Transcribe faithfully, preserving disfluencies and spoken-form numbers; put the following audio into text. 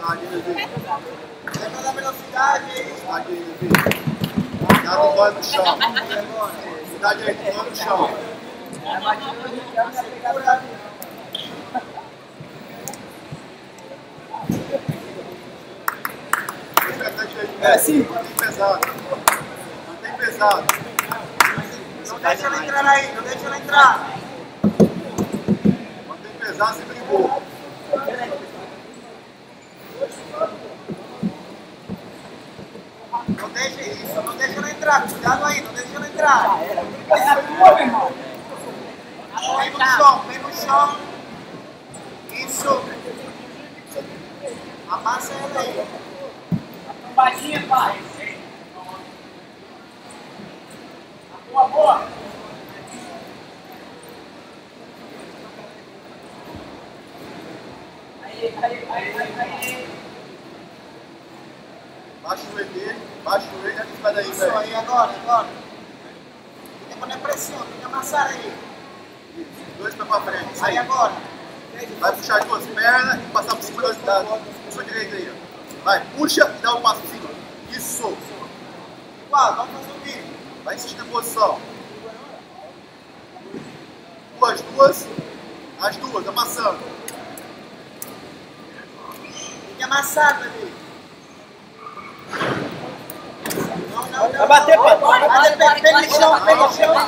Lembra da velocidade. Cuidado com o no chão. Cuidado direito, o no chão. É sim. Mantém pesado. Mantém pesado. Não deixa ela entrar aí, não deixa ela entrar. Mantém pesado, sempre brigou. Não deixa isso, não deixa ela entrar. Cuidado aí, não deixa ela entrar. Vem no chão, vem no chão. Isso. Amassa ela aí. Baixinha, pai. Boa, boa. Aí, aí, aí, aí, aí. Baixa o joelho dele, baixa o joelho, antes vai daí, Isso velho. aí, agora, agora. Tem que poner pressão, tem que amassar aí. Dois pés pra frente. Isso Aí aí. agora. Vai puxar as duas pernas e passar por cima das dadas. Puxa a direita aí, ó. Vai, puxa e dá um passo em cima. Isso. Igual, vamos fazer o quê? Vai insistir na posição. Duas, duas. As duas, amassando. Tem que amassar, bebê. Não, não, não. Vai bater, pai. Vai bater, pega no chão, pega no chão.